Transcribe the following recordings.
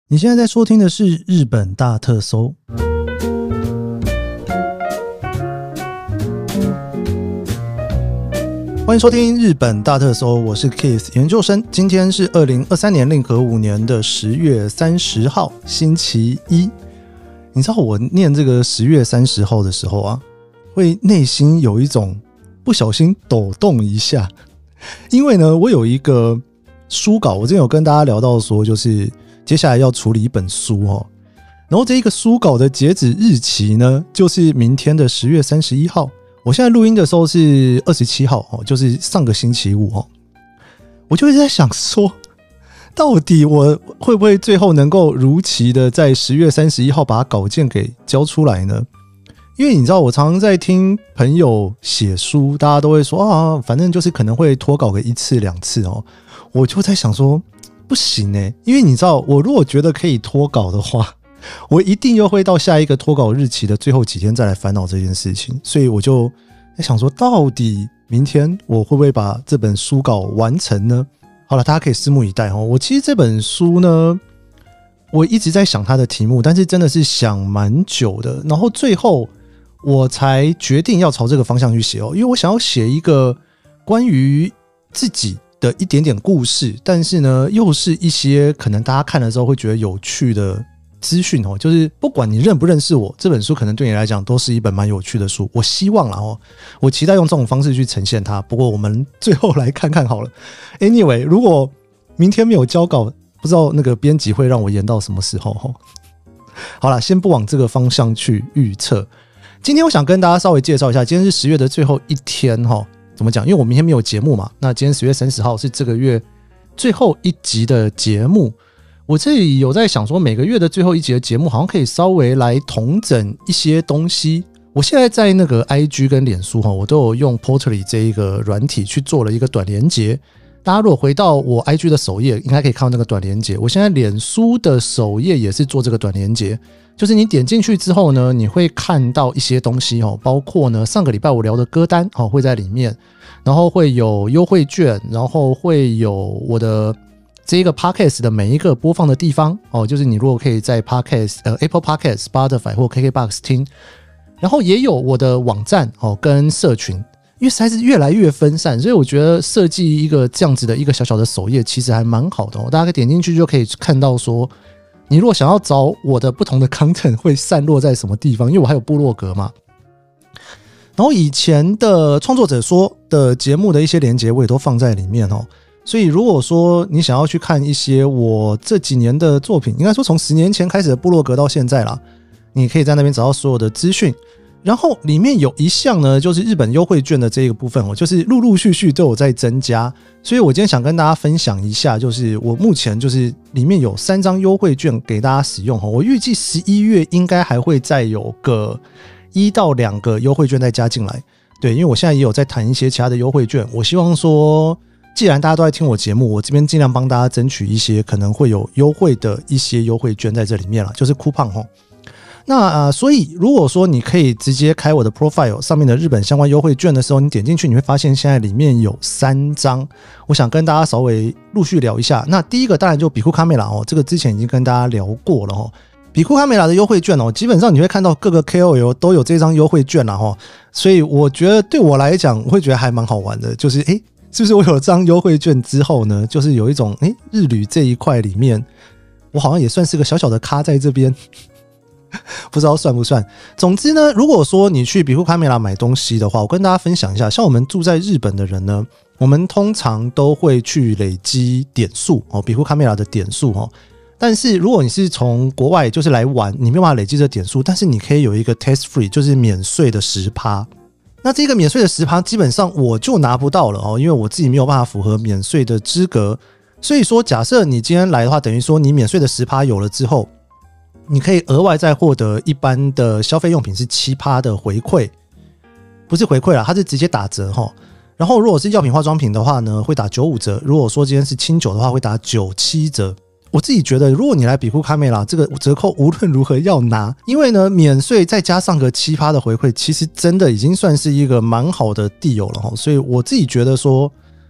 你现在在收听的是日本大特搜。欢迎收听日本大特搜，我是 Keith 研究生。今天是2023年令和5年的10月30号，星期一。你知道我念这个10月30号的时候啊，会内心有一种不小心抖动一下，因为呢，我有一个书稿，我之前有跟大家聊到说，就是接下来要处理一本书哦，然后这一个书稿的截止日期呢，就是明天的10月31号。我现在录音的时候是27号哦，就是上个星期五哦。我就一直在想说，到底我会不会最后能够如期的在10月31号把稿件给交出来呢？因为你知道，我常常在听朋友写书，大家都会说啊，反正就是可能会脱稿个1次2次哦。我就在想说，不行欸，因为你知道，我如果觉得可以脱稿的话，我一定又会到下一个脱稿日期的最后几天再来烦恼这件事情，所以我就在想说，到底明天我会不会把这本书稿完成呢？好了，大家可以拭目以待哦。我其实这本书呢，我一直在想它的题目，但是真的是想蛮久的，然后最后我才决定要朝这个方向去写哦，因为我想要写一个关于自己的一点点故事，但是呢，又是一些可能大家看了之后会觉得有趣的资讯哦，就是不管你认不认识我，这本书可能对你来讲都是一本蛮有趣的书。我希望啦哦，我期待用这种方式去呈现它。不过我们最后来看看好了。Anyway， 如果明天没有交稿，不知道那个编辑会让我延到什么时候哦。好啦，先不往这个方向去预测。今天我想跟大家稍微介绍一下，今天是10月的最后一天哈。怎么讲？因为我明天没有节目嘛，那今天10月30号是这个月最后一集的节目。我这里有在想说，每个月的最后一集的节目好像可以稍微来统整一些东西。我现在在那个 IG 跟脸书我都有用 Portly 这一个软体去做了一个短连结。大家如果回到我 IG 的首页，应该可以看到那个短连结。我现在脸书的首页也是做这个短连结，就是你点进去之后呢，你会看到一些东西包括呢上个礼拜我聊的歌单会在里面，然后会有优惠券，然后会有我的这一个 podcast 的每一个播放的地方就是你如果可以在 Apple Podcast、Spotify 或 KKBOX 听，然后也有我的网站跟社群，因为实在是越来越分散，所以我觉得设计一个这样子的一个小小的首页其实还蛮好的大家可以点进去就可以看到说，你如果想要找我的不同的 content 会散落在什么地方，因为我还有部落格嘛。然后以前的创作者说的节目的一些连结我也都放在里面所以如果说你想要去看一些我这几年的作品，应该说从10年前开始的部落格到现在啦，你可以在那边找到所有的资讯。然后里面有一项呢，就是日本优惠券的这个部分就是陆陆续续都有在增加，所以我今天想跟大家分享一下，就是我目前就是里面有3张优惠券给大家使用我预计11月应该还会再有个1到2个优惠券再加进来。对，因为我现在也有在谈一些其他的优惠券，我希望说既然大家都在听我节目，我这边尽量帮大家争取一些可能会有优惠的一些优惠券在这里面啦，就是 coupon那所以如果说你可以直接开我的 profile 上面的日本相关优惠券的时候，你点进去你会发现现在里面有3张，我想跟大家稍微陆续聊一下。那第一个当然就比库卡梅拉这个之前已经跟大家聊过了比库卡梅拉的优惠券基本上你会看到各个 KOL 都有这张优惠券啦所以我觉得对我来讲我会觉得还蛮好玩的，就是是不是我有这张优惠券之后呢，就是有一种日旅这一块里面我好像也算是个小小的咖在这边不知道算不算。总之呢，如果说你去比库卡梅拉买东西的话，我跟大家分享一下，像我们住在日本的人呢，我们通常都会去累积点数比库卡梅拉的点数但是如果你是从国外就是来玩，你没有办法累积这点数，但是你可以有一个 test free， 就是免税的 10%。 那这个免税的 10% 基本上我就拿不到了因为我自己没有办法符合免税的资格。所以说假设你今天来的话，等于说你免税的 10% 有了之后，你可以额外再获得一般的消费用品是 7% 的回馈，不是回馈啦，它是直接打折然后如果是药品化妆品的话呢，会打95折，如果说今天是清酒的话会打97折。我自己觉得如果你来比库卡梅拉，这个折扣无论如何要拿，因为呢免税再加上个 7% 的回馈，其实真的已经算是一个蛮好的deal了所以我自己觉得说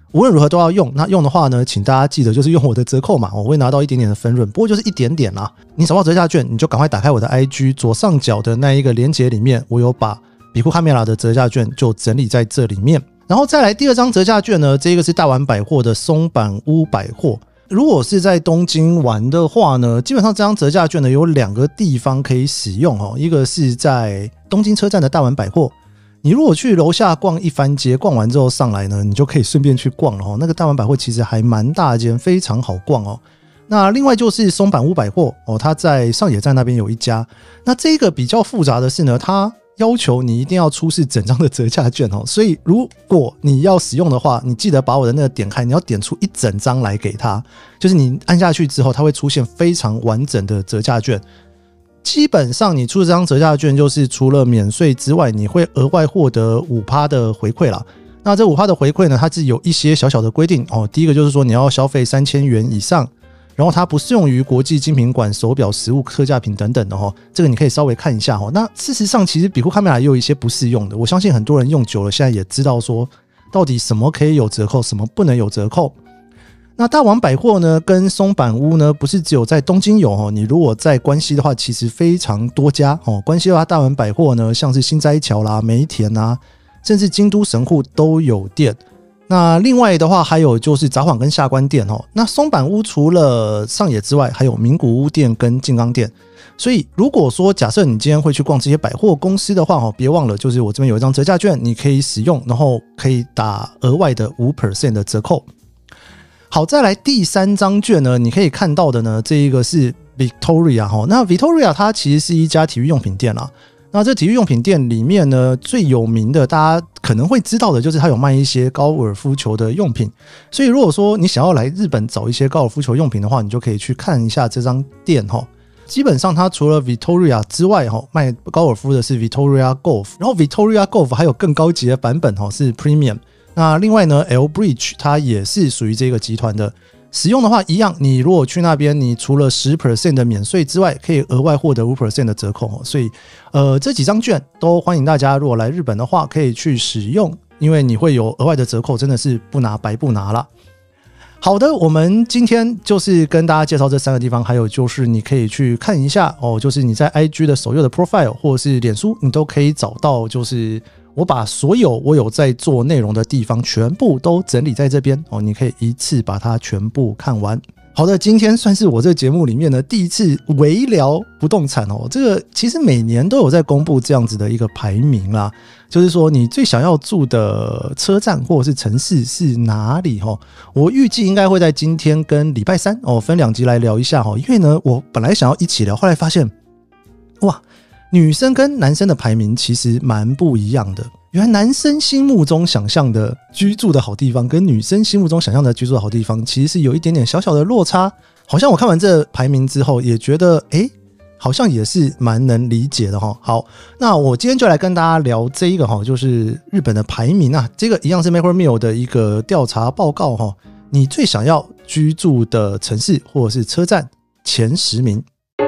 无论如何都要用。那用的话呢，请大家记得就是用我的折扣码，我会拿到一点点的分润，不过就是一点点啦。你找到折价券，你就赶快打开我的 IG 左上角的那一个连结里面，我有把比库卡梅拉的折价券就整理在这里面。然后再来第二张折价券呢，这个是大丸百货的松坂屋百货。如果是在东京玩的话呢，基本上这张折价券呢有2个地方可以使用哦。一个是在东京车站的大丸百货，你如果去楼下逛一番街，逛完之后上来呢，你就可以顺便去逛了哦。那个大丸百货其实还蛮大间，非常好逛哦。那另外就是松坂屋百货哦，它在上野站那边有一家。那这个比较复杂的是呢，它要求你一定要出示整张的折价券哦，所以如果你要使用的话，你记得把我的那个点开，你要点出一整张来给他，就是你按下去之后，它会出现非常完整的折价券。基本上你出这张折价券，就是除了免税之外，你会额外获得 5% 的回馈啦。那这 5% 的回馈呢，它是有一些小小的规定哦。第一个就是说你要消费3000元以上，然后它不适用于国际精品馆、手表、食物、特价品等等的哦，这个你可以稍微看一下哦。那事实上，其实比库卡梅拉也有一些不适用的，我相信很多人用久了，现在也知道说到底什么可以有折扣，什么不能有折扣。那大丸百货呢，跟松坂屋呢，不是只有在东京有哦，你如果在关西的话，其实非常多家哦。关西的话，大丸百货呢，像是心斋桥啦、梅田啊，甚至京都神户都有店。那另外的话，还有就是札幌跟下关店哦。那松坂屋除了上野之外，还有名古屋店跟静冈店。所以如果说假设你今天会去逛这些百货公司的话哦，别忘了就是我这边有一张折价券，你可以使用，然后可以打额外的 5% 的折扣。好，再来第3张券呢，你可以看到的呢，这一个是 Victoria 那 Victoria 它其实是一家体育用品店啦。那这体育用品店里面呢，最有名的大家可能会知道的就是它有卖一些高尔夫球的用品。所以如果说你想要来日本找一些高尔夫球用品的话，你就可以去看一下这张店齁。基本上它除了 Victoria 之外卖高尔夫的是 Victoria Golf， 然后 Victoria Golf 还有更高级的版本是 Premium。那另外呢 L Bridge 它也是属于这个集团的，使用的话一样，你如果去那边，你除了 10% 的免税之外，可以额外获得 5% 的折扣。所以这几张券都欢迎大家如果来日本的话可以去使用，因为你会有额外的折扣，真的是不拿白不拿啦。好的，我们今天就是跟大家介绍这3个地方，还有就是你可以去看一下就是你在 IG 的首页的 profile 或者是脸书，你都可以找到，就是我把所有我有在做内容的地方全部都整理在这边你可以一次把它全部看完。好的，今天算是我这个节目里面的第一次微聊不动产这个其实每年都有在公布这样子的一个排名啦，就是说你最想要住的车站或者是城市是哪里我预计应该会在今天跟礼拜3分2集来聊一下因为呢我本来想要一起聊，后来发现哇，女生跟男生的排名其实蛮不一样的。原来男生心目中想象的居住的好地方跟女生心目中想象的居住的好地方其实是有一点点小小的落差。好像我看完这排名之后也觉得好像也是蛮能理解的好，那我今天就来跟大家聊这一个就是日本的排名啊，这个一样是 MacroMill 的一个调查报告你最想要居住的城市或者是车站前10名。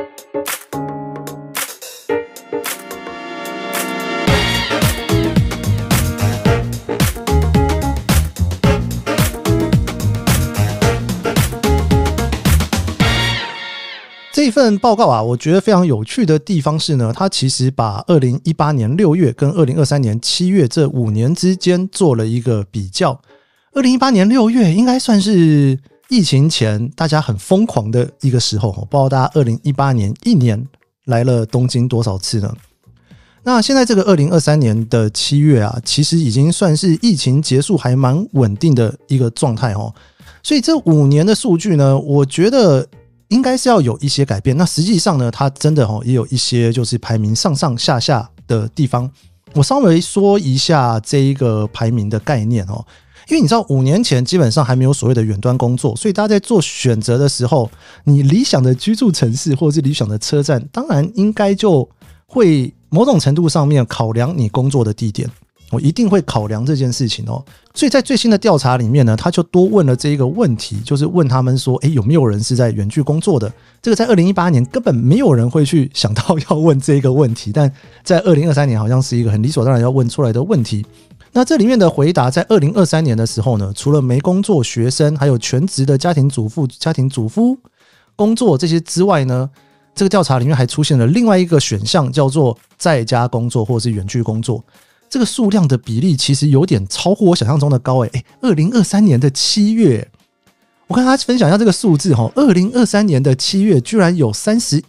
这份报告啊，我觉得非常有趣的地方是呢，它其实把2018年6月跟2023年7月这5年之间做了一个比较。2018年6月应该算是疫情前大家很疯狂的一个时候，不知道大家2018年一年来了东京多少次呢？那现在这个2023年的7月啊，其实已经算是疫情结束还蛮稳定的一个状态所以这5年的数据呢，我觉得应该是要有一些改变。那实际上呢，它真的也有一些就是排名上上下下的地方。我稍微说一下这一个排名的概念因为你知道5年前基本上还没有所谓的远端工作，所以大家在做选择的时候，你理想的居住城市或者是理想的车站，当然应该就会某种程度上面考量你工作的地点。我一定会考量这件事情所以在最新的调查里面呢，他就多问了这一个问题，就是问他们说有没有人是在远距工作的。这个在2018年根本没有人会去想到要问这个问题，但在2023年好像是一个很理所当然要问出来的问题。 那这里面的回答在2023年的时候呢，除了没工作、学生，还有全职的家庭主妇、家庭主夫工作这些之外呢，这个调查里面还出现了另外一个选项，叫做在家工作或者是远距工作。这个数量的比例其实有点超乎我想象中的高2023年的7月，我跟大家分享一下这个数字2023年的7月居然有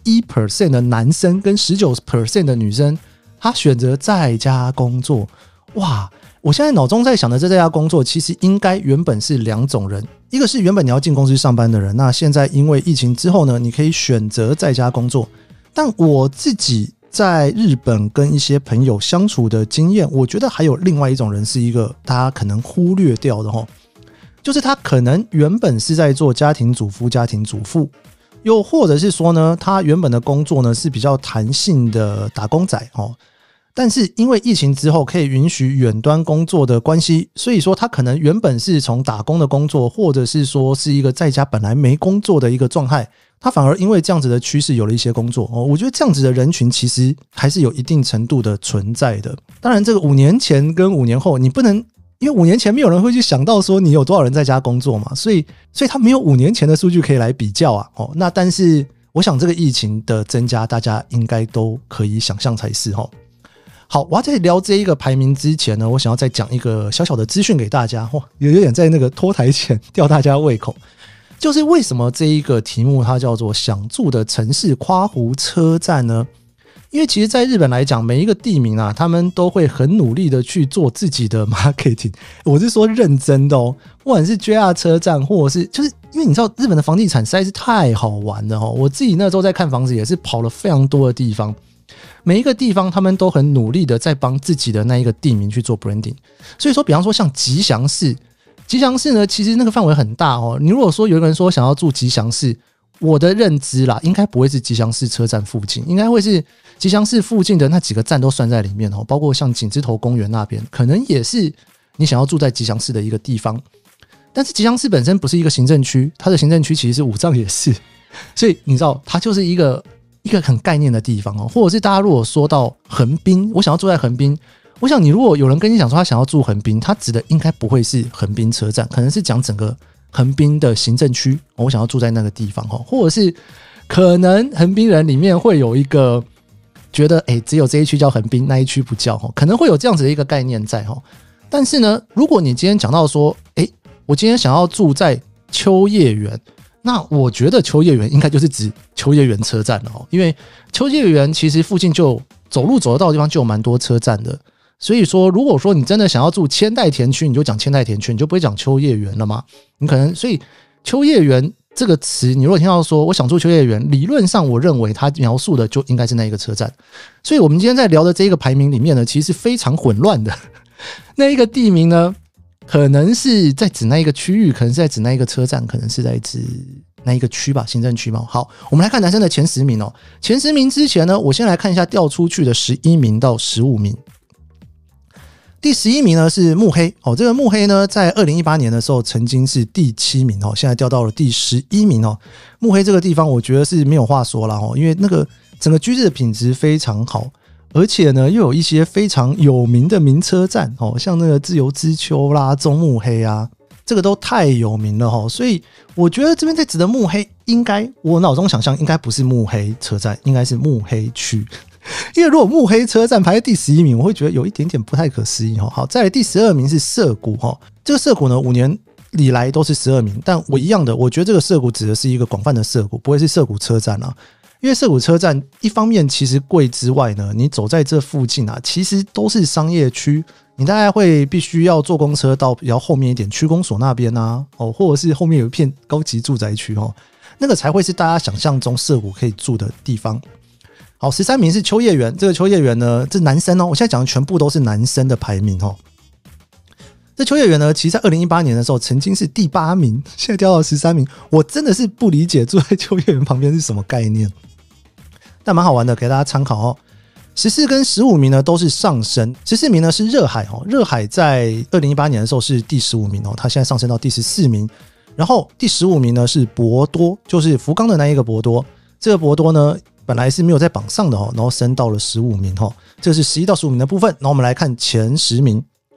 31% 的男生跟 19% 的女生他选择在家工作。哇，我现在脑中在想的这在家工作其实应该原本是两种人，一个是原本你要进公司上班的人，那现在因为疫情之后呢，你可以选择在家工作。但我自己在日本跟一些朋友相处的经验，我觉得还有另外一种人是一个大家可能忽略掉的就是他可能原本是在做家庭主夫、家庭主妇，又或者是说呢，他原本的工作呢是比较弹性的打工仔但是因为疫情之后可以允许远端工作的关系，所以说他可能原本是从打工的工作，或者是说是一个在家本来没工作的一个状态，他反而因为这样子的趋势有了一些工作我觉得这样子的人群其实还是有一定程度的存在的。当然这个5年前跟5年后你不能，因为5年前没有人会去想到说你有多少人在家工作嘛，所以他没有5年前的数据可以来比较啊那但是我想这个疫情的增加大家应该都可以想象才是好，我要在聊这一个排名之前呢，我想要再讲一个小小的资讯给大家有点在那个脱台前吊大家胃口，就是为什么这一个题目它叫做想住的城市夸湖车站呢？因为其实在日本来讲，每一个地名啊，他们都会很努力的去做自己的 marketing， 我是说认真的不管是 JR 车站或者是就是因为你知道日本的房地产实在是太好玩了我自己那时候在看房子也是跑了非常多的地方，每一个地方他们都很努力的在帮自己的那一个地名去做 branding。 所以说比方说像吉祥寺呢，其实那个范围很大你如果说有一个人说想要住吉祥寺，我的认知啦应该不会是吉祥寺车站附近，应该会是吉祥寺附近的那几个站都算在里面包括像景之头公园那边可能也是你想要住在吉祥寺的一个地方。但是吉祥寺本身不是一个行政区，它的行政区其实是武藏野市，所以你知道它就是一个很概念的地方或者是大家如果说到横滨，我想要住在横滨，我想你如果有人跟你讲说他想要住横滨，他指的应该不会是横滨车站，可能是讲整个横滨的行政区我想要住在那个地方或者是可能横滨人里面会有一个觉得只有这一区叫横滨，那一区不叫可能会有这样子的一个概念在但是呢，如果你今天讲到说我今天想要住在秋叶原，那我觉得秋叶原应该就是指秋叶原车站了因为秋叶原其实附近就走路走得到的地方就有蛮多车站的，所以说如果说你真的想要住千代田区，你就讲千代田区，你就不会讲秋叶原了嘛。你可能所以秋叶原这个词，你如果听到说我想住秋叶原，理论上我认为它描述的就应该是那一个车站。所以我们今天在聊的这一个排名里面呢，其实是非常混乱的那一个地名呢可能是在指那一个区域，可能是在指那一个车站，可能是在指那一个区吧，行政区嘛。好，我们来看男生的前10名前10名之前呢，我先来看一下掉出去的11名到15名。第11名呢是目黑这个目黑呢在2018年的时候曾经是第7名现在掉到了第11名目黑这个地方我觉得是没有话说啦因为那个整个居住的品质非常好，而且呢又有一些非常有名的名车站像那个自由之丘啦、中目黑啊，这个都太有名了所以我觉得这边在指的目黑应该我脑中想象应该不是目黑车站，应该是目黑区因为如果目黑车站排在第11名，我会觉得有一点点不太可思议好，再来第12名是涩谷这个涩谷呢5年以来都是12名，但我一样的，我觉得这个涩谷指的是一个广泛的涩谷，不会是涩谷车站啊。因为涩谷车站一方面其实贵之外呢，你走在这附近啊，其实都是商业区，你大概会必须要坐公车到比较后面一点区公所那边啊或者是后面有一片高级住宅区那个才会是大家想象中涩谷可以住的地方。好，13名是秋叶原，这个秋叶原呢，这男生我现在讲的全部都是男生的排名这秋叶原呢，其实在2018年的时候曾经是第8名，现在掉到13名，我真的是不理解住在秋叶原旁边是什么概念，但蛮好玩的，给大家参考14跟15名呢都是上升，14名呢是热海热海在2018年的时候是第15名它现在上升到第14名，然后第15名呢是博多，就是福冈的那一个博多，这个博多呢本来是没有在榜上的然后升到了15名这是11到15名的部分。然后我们来看前10名，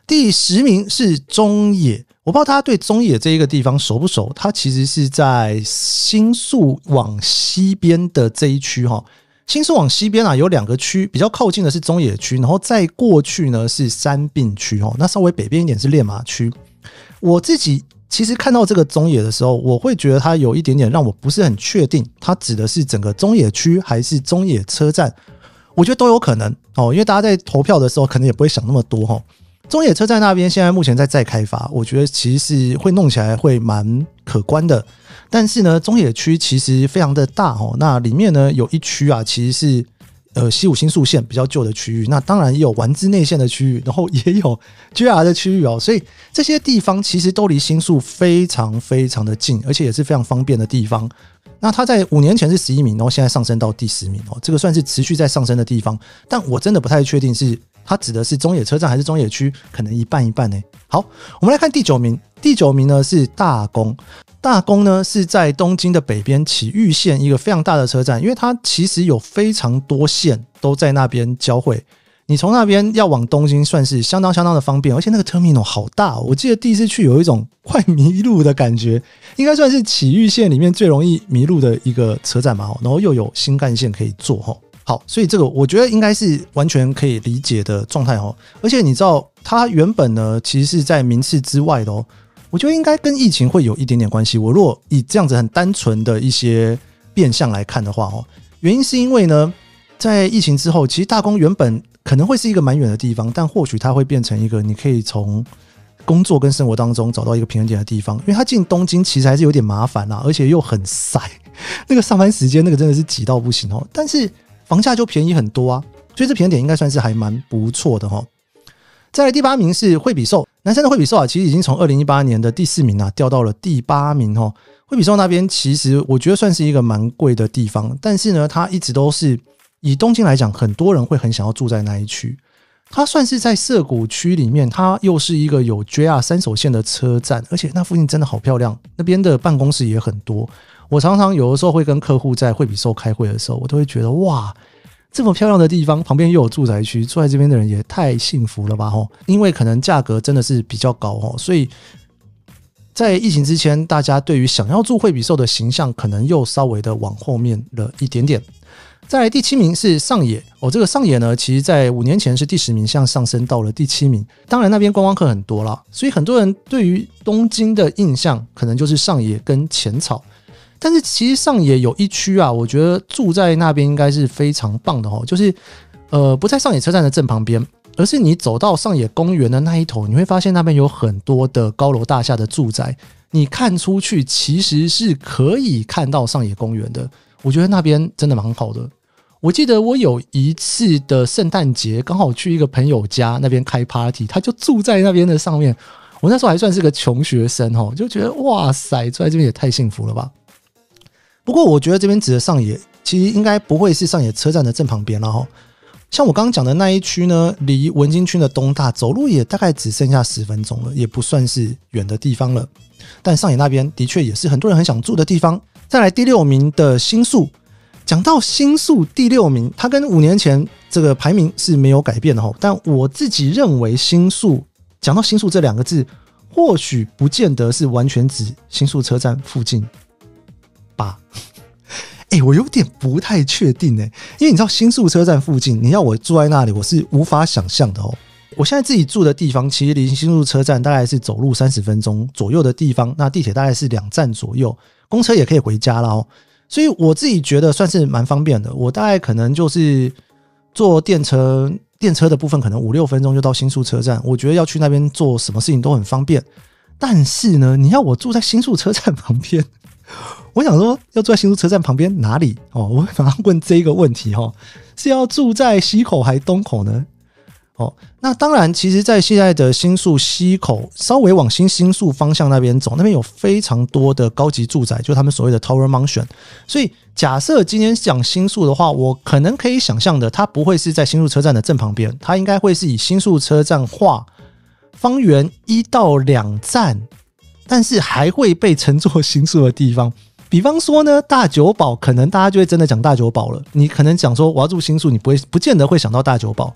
第10名是中野，我不知道大家对中野这一个地方熟不熟，它其实是在新宿往西边的这一区哈。新宿往西边啊，有2个区，比较靠近的是中野区，然后再过去呢是山并区哦，那稍微北边一点是练马区。我自己其实看到这个中野的时候，我会觉得它有一点点让我不是很确定，它指的是整个中野区还是中野车站，我觉得都有可能哦，因为大家在投票的时候可能也不会想那么多哦。中野车站那边现在目前在再开发，我觉得其实是会弄起来会蛮可观的。但是呢，中野区其实非常的大哦，那里面呢有一区啊，其实是西武新宿线比较旧的区域，那当然也有丸之内线的区域，然后也有 JR 的区域哦，所以这些地方其实都离新宿非常非常的近，而且也是非常方便的地方。那它在5年前是11名，然后现在上升到第10名哦，这个算是持续在上升的地方，但我真的不太确定是它指的是中野车站还是中野区，可能一半一半呢。好，我们来看第9名，第9名呢是大宫。大宫呢是在东京的北边埼玉县一个非常大的车站，因为它其实有非常多线都在那边交汇，你从那边要往东京算是相当的方便，而且那个 terminal 好大哦，我记得第一次去有一种快迷路的感觉，应该算是埼玉县里面最容易迷路的一个车站嘛，然后又有新干线可以坐齁。好，所以这个我觉得应该是完全可以理解的状态齁，而且你知道它原本呢其实是在名次之外的哦。我觉得应该跟疫情会有一点点关系。我如果以这样子很单纯的一些变相来看的话，原因是因为呢，在疫情之后，其实大宫原本可能会是一个蛮远的地方，但或许它会变成一个你可以从工作跟生活当中找到一个平衡点的地方。因为它进东京其实还是有点麻烦啦，而且又很塞，那个上班时间那个真的是挤到不行哦。但是房价就便宜很多啊，所以这平衡点应该算是还蛮不错的哦。再来第8名是惠比寿，男生的惠比寿啊，其实已经从2018年的第4名啊掉到了第8名哦。惠比寿那边其实我觉得算是一个蛮贵的地方，但是呢，它一直都是以东京来讲，很多人会很想要住在那一区。它算是在涩谷区里面，它又是一个有 JR 3手线的车站，而且那附近真的好漂亮，那边的办公室也很多。我常常有的时候会跟客户在惠比寿开会的时候，我都会觉得哇，这么漂亮的地方，旁边又有住宅区，住在这边的人也太幸福了吧齁！因为可能价格真的是比较高齁，所以在疫情之前，大家对于想要住惠比寿的形象可能又稍微的往后面了一点点。再来第7名是上野哦，这个上野呢，其实在5年前是第10名，现在上升到了第7名。当然那边观光客很多啦，所以很多人对于东京的印象可能就是上野跟浅草。但是其实上野有一区啊，我觉得住在那边应该是非常棒的哦，就是不在上野车站的正旁边，而是你走到上野公园的那一头，你会发现那边有很多的高楼大厦的住宅，你看出去其实是可以看到上野公园的。我觉得那边真的蛮好的。我记得我有一次的圣诞节刚好去一个朋友家那边开 party， 他就住在那边的上面。我那时候还算是个穷学生哦，就觉得哇塞，住在这边也太幸福了吧。不过我觉得这边指的上野其实应该不会是上野车站的正旁边啦齁。像我刚刚讲的那一区呢，离文京区的东大走路也大概只剩下10分钟了，也不算是远的地方了。但上野那边的确也是很多人很想住的地方。再来第6名的新宿，讲到新宿第6名，它跟5年前这个排名是没有改变的齁。但我自己认为新宿，讲到新宿这2个字，或许不见得是完全指新宿车站附近吧。我有点不太确定因为你知道新宿车站附近，你要我住在那里，我是无法想象的哦。我现在自己住的地方，其实离新宿车站大概是走路30分钟左右的地方，那地铁大概是2站左右，公车也可以回家啦哦。所以我自己觉得算是蛮方便的。我大概可能就是坐电车的部分，可能5-6分钟就到新宿车站。我觉得要去那边做什么事情都很方便。但是呢，你要我住在新宿车站旁边，我想说要住在新宿车站旁边哪里哦？我会马上问这个问题哦，是要住在西口还东口呢？哦，那当然，其实在现在的新宿西口，稍微往新宿方向那边走，那边有非常多的高级住宅，就他们所谓的 Tower Mansion。所以假设今天讲新宿的话，我可能可以想象的，它不会是在新宿车站的正旁边，它应该会是以新宿车站画方圆1到2站，但是还会被称作新宿的地方。比方说呢，大久保，可能大家就会真的讲大久保了。你可能讲说我要住新宿，你不见得会想到大久保。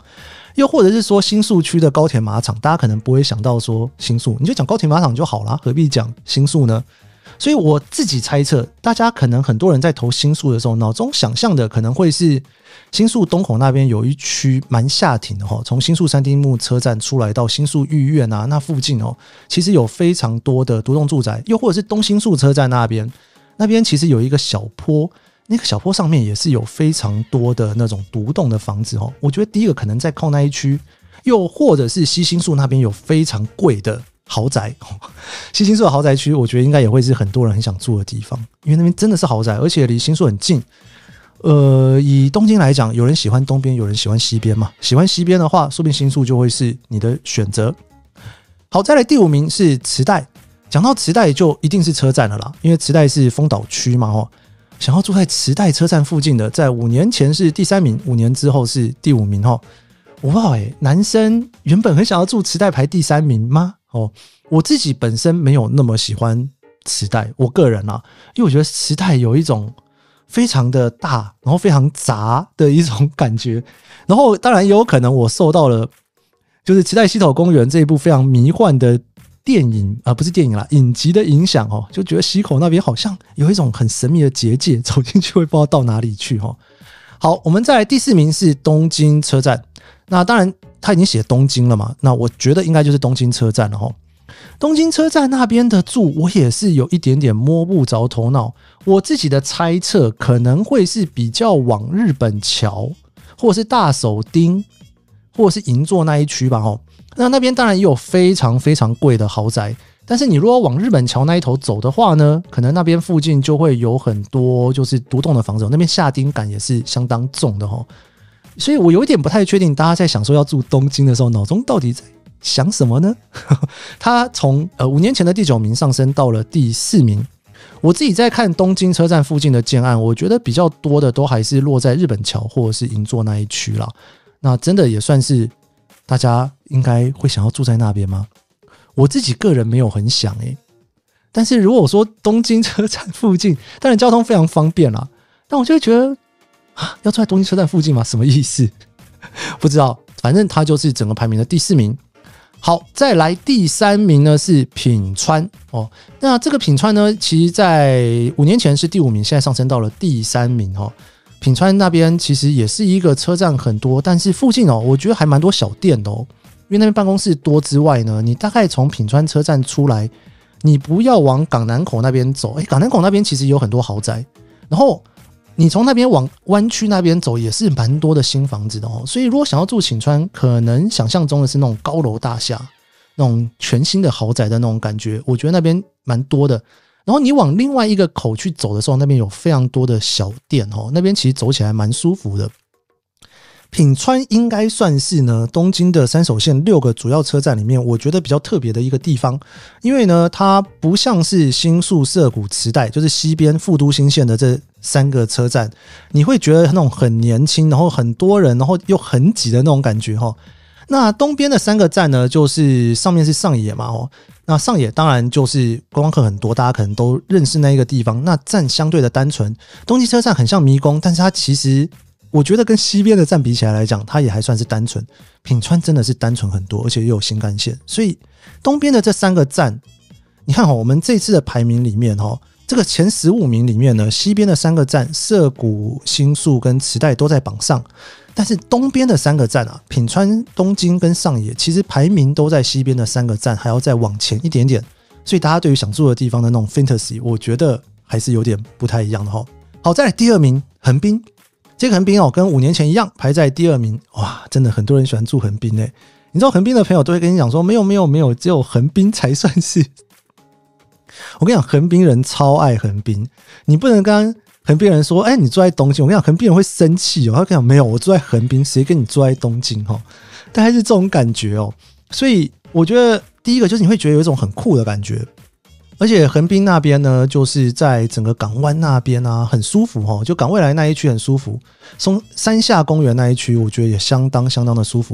又或者是说新宿区的高铁马场，大家可能不会想到说新宿，你就讲高铁马场就好啦，何必讲新宿呢？所以我自己猜测，大家可能很多人在投新宿的时候，脑中想象的可能会是新宿东口那边有一区蛮下町的齁，从新宿三丁目车站出来到新宿御苑啊，那附近其实有非常多的独栋住宅，又或者是东新宿车站那边其实有一个小坡，那个小坡上面也是有非常多的那种独栋的房子我觉得第一个可能在靠那一区，又或者是西新宿那边有非常贵的豪宅，西新宿的豪宅区，我觉得应该也会是很多人很想住的地方，因为那边真的是豪宅，而且离新宿很近。以东京来讲，有人喜欢东边，有人喜欢西边嘛。喜欢西边的话，说不定新宿就会是你的选择。好，再来第5名是池袋。讲到池袋，就一定是车站了啦，因为池袋是丰岛区嘛想要住在池袋车站附近的，在5年前是第3名，5年之后是第5名哇男生原本很想要住池袋排第3名吗？我自己本身没有那么喜欢池袋，我个人啊，因为我觉得池袋有一种非常的大，然后非常杂的一种感觉，然后当然也有可能我受到了就是池袋西口公园这一部非常迷幻的电影不是电影啦，影集的影响就觉得西口那边好像有一种很神秘的结界，走进去会不知道到哪里去好，我们再来第4名是东京车站。那当然他已经写东京了嘛，那我觉得应该就是东京车站了东京车站那边的住我也是有一点点摸不着头脑，我自己的猜测可能会是比较往日本桥或者是大手町或者是银座那一区吧那边当然也有非常非常贵的豪宅，但是你如果往日本桥那一头走的话呢，可能那边附近就会有很多就是独栋的房子，那边下町感也是相当重的所以我有一点不太确定大家在想说要住东京的时候脑中到底在想什么呢他从5年前的第9名上升到了第4名。我自己在看东京车站附近的建案，我觉得比较多的都还是落在日本桥或者是银座那一区啦，那真的也算是大家应该会想要住在那边吗？我自己个人没有很想但是如果说东京车站附近当然交通非常方便啦，但我就会觉得要住在东京车站附近吗？什么意思？不知道，反正它就是整个排名的第4名。好，再来第3名呢是品川那这个品川呢，其实在5年前是第5名，现在上升到了第3名品川那边其实也是一个车站很多，但是附近我觉得还蛮多小店的因为那边办公室多之外呢，你大概从品川车站出来，你不要往港南口那边走，港南口那边其实有很多豪宅，然后你从那边往湾区那边走也是蛮多的新房子的所以如果想要住品川，可能想象中的是那种高楼大厦，那种全新的豪宅的那种感觉，我觉得那边蛮多的。然后你往另外一个口去走的时候，那边有非常多的小店那边其实走起来蛮舒服的。品川应该算是呢东京的3手线6个主要车站里面我觉得比较特别的一个地方，因为呢它不像是新宿、涩谷、池袋，就是西边副都心线的这3个车站，你会觉得那种很年轻，然后很多人，然后又很挤的那种感觉那东边的3个站呢，就是上面是上野嘛那上野当然就是观光客很多，大家可能都认识那一个地方，那站相对的单纯。东京车站很像迷宫，但是它其实我觉得跟西边的站比起来讲，它也还算是单纯。品川真的是单纯很多，而且又有新干线，所以东边的这3个站，你看我们这次的排名里面这个前15名里面呢，西边的3个站涩谷、新宿跟池袋都在榜上，但是东边的3个站品川、东京跟上野其实排名都在西边的3个站还要再往前一点点，所以大家对于想住的地方的那种 fantasy 我觉得还是有点不太一样的好，再来第2名横滨。这个横滨跟5年前一样排在第2名，哇，真的很多人喜欢住横滨你知道横滨的朋友都会跟你讲说没有，只有横滨才算是。我跟你讲，横滨人超爱横滨，你不能跟横滨人说你住在东京，我跟你讲横滨人会生气他跟你讲没有，我住在横滨，谁跟你住在东京大概是这种感觉所以我觉得第一个就是你会觉得有一种很酷的感觉，而且横滨那边呢，就是在整个港湾那边很舒服就港未来那一区很舒服，从山下公园那一区我觉得也相当的舒服。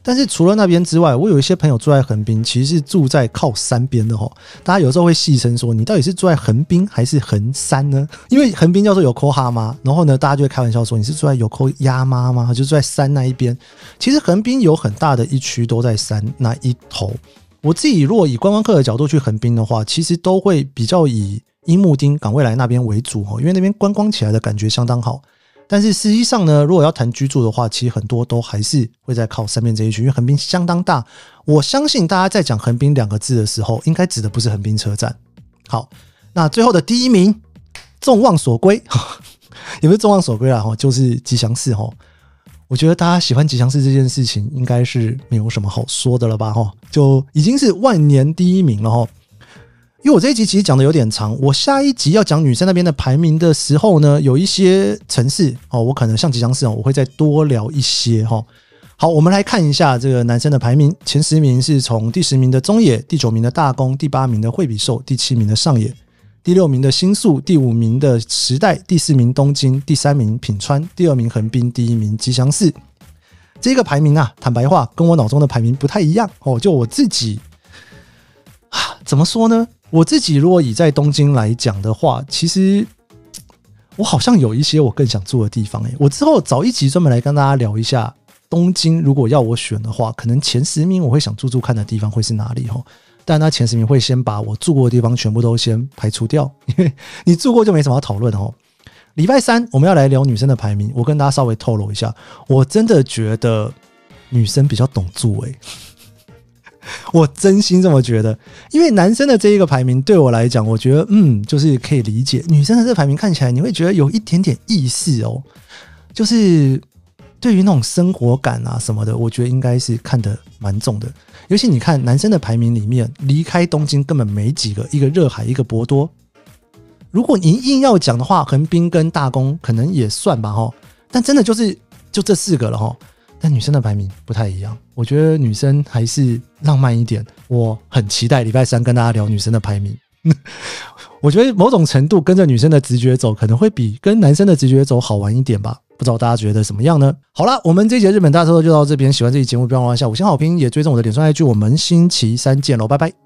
但是除了那边之外，我有一些朋友住在横滨，其实是住在靠山边的大家有时候会戏称说，你到底是住在横滨还是横山呢？因为横滨叫做Yokohama，然后呢，大家就会开玩笑说，你是住在Yokoyama吗？就住在山那一边。其实横滨有很大的一区都在山那一头。我自己如果以观光客的角度去横滨的话，其实都会比较以樱木町、港未来那边为主，因为那边观光起来的感觉相当好。但是实际上呢，如果要谈居住的话，其实很多都还是会在靠山边这一区，因为横滨相当大。我相信大家在讲横滨2个字的时候，应该指的不是横滨车站。好，那最后的第1名，众望所归，也不是众望所归啦，就是吉祥寺。我觉得大家喜欢吉祥寺这件事情应该是没有什么好说的了吧，就已经是万年第1名了。因为我这一集其实讲的有点长，我下一集要讲女生那边的排名的时候呢，有一些城市我可能像吉祥寺我会再多聊一些。好，我们来看一下这个男生的排名，前10名是从第10名的中野，第9名的大宫，第8名的惠比寿，第7名的上野，第6名的新宿，第5名的时代，第4名东京，第3名品川，第2名横滨，第1名吉祥寺。这个排名啊，坦白话跟我脑中的排名不太一样就我自己怎么说呢？我自己如果以在东京来讲的话，其实我好像有一些我更想住的地方。我之后找一集专门来跟大家聊一下东京，如果要我选的话，可能前10名我会想住住看的地方会是哪里。但那前10名会先把我住过的地方全部都先排除掉，因为你住过就没什么要讨论。礼拜3我们要来聊女生的排名，我跟大家稍微透露一下，我真的觉得女生比较懂住我真心这么觉得，因为男生的这一个排名对我来讲，我觉得就是可以理解。女生的这个排名看起来你会觉得有一点点意思就是对于那种生活感啊什么的，我觉得应该是看得蛮重的。尤其你看男生的排名里面，离开东京根本没几个，一个热海，一个博多。如果你硬要讲的话，横滨跟大宫可能也算吧但真的就这4个了但女生的排名不太一样，我觉得女生还是浪漫一点。我很期待礼拜3跟大家聊女生的排名我觉得某种程度跟着女生的直觉走，可能会比跟男生的直觉走好玩一点吧。不知道大家觉得怎么样呢？好啦，我们这一节日本大特就到这边。喜欢这期节目，不要忘了按下5星好评，也追踪我的脸书 IG。我们星期3见喽，拜拜。